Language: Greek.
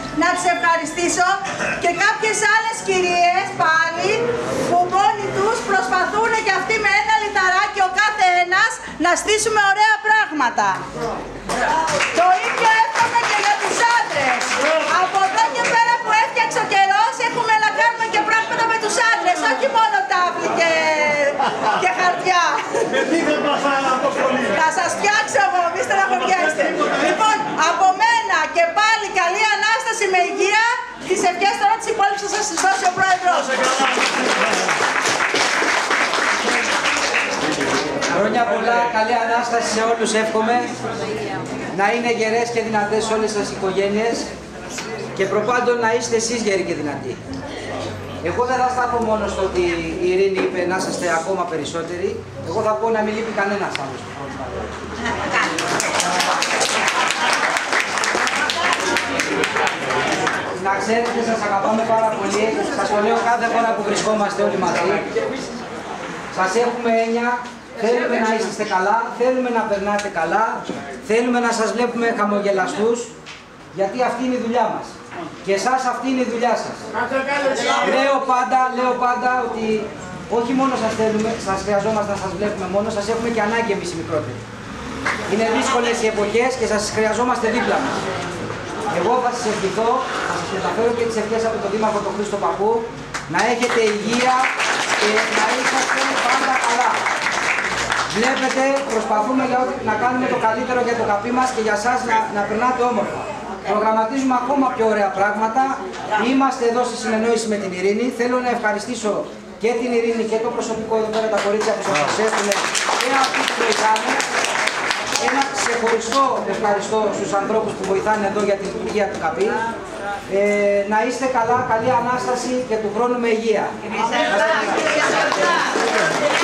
να τις ευχαριστήσω και κάποιες άλλες κυρίες πάλι που μόνοι τους προσπαθούν και αυτοί με ένα λιθαράκι ο κάθε ένας να στήσουμε ωραία πράγματα. Το ίδιο εύχομαι και για τους άντρες. Από εδώ και πέρα που έφτιαξε ο καιρός έχουμε να κάνουμε και πράγματα με τους άντρες, όχι μόνο τάφλι και χαρτιά. Θα σας φτιάξω εγώ, μη στεναχωριέστε. Λοιπόν, από μένα και πάλι καλή Ανάσταση με υγεία. Τις ευχές τώρα τις υπόλοιπες θα σας τις δώσει ο Πρόεδρος. Χρόνια πολλά, καλή Ανάσταση σε όλους εύχομαι. Να είναι γερές και δυνατές όλες σας οικογένειες και προπάντων να είστε εσείς γεροί και δυνατοί. Εγώ δεν θα σταθώ μόνο στο ότι η Ειρήνη είπε να είστε ακόμα περισσότεροι. Εγώ θα πω να μην λείπει κανένας άλλος. Να ξέρετε, σας αγαπάμε πάρα πολύ. Σας το λέω κάθε φορά που βρισκόμαστε όλοι μαζί. Σας έχουμε έννοια. Θέλουμε να είσαστε καλά, θέλουμε να περνάτε καλά, θέλουμε να σας βλέπουμε χαμογελαστούς, γιατί αυτή είναι η δουλειά μας. Και εσάς αυτή είναι η δουλειά σας. Λέω πάντα ότι όχι μόνο σας θέλουμε, σας χρειαζόμαστε να σας βλέπουμε μόνο, σας έχουμε και ανάγκη εμείς οι μικρότεροι. Είναι δύσκολες οι εποχές και σας χρειαζόμαστε δίπλα μας. Εγώ θα σας ευχηθώ, θα σας μεταφέρω και τις ευχές από τον Δήμαρχο τον Χρήστο Παππού, να έχετε υγεία και να είσαστε πάντα καλά. Βλέπετε, προσπαθούμε να κάνουμε το καλύτερο για το καπί μας και για σας να περνάτε όμορφα. Προγραμματίζουμε ακόμα πιο ωραία πράγματα. Είμαστε εδώ στη συνεννόηση με την Ειρήνη. Θέλω να ευχαριστήσω και την Ειρήνη και το προσωπικό εδώ πέρα, τα κορίτσια που σας έχουν και αυτοί που βοηθάνε. Ένα ξεχωριστό ευχαριστώ στους ανθρώπους που βοηθάνε εδώ για την λειτουργία του καπί. Να είστε καλά, καλή Ανάσταση και του χρόνου με υγεία.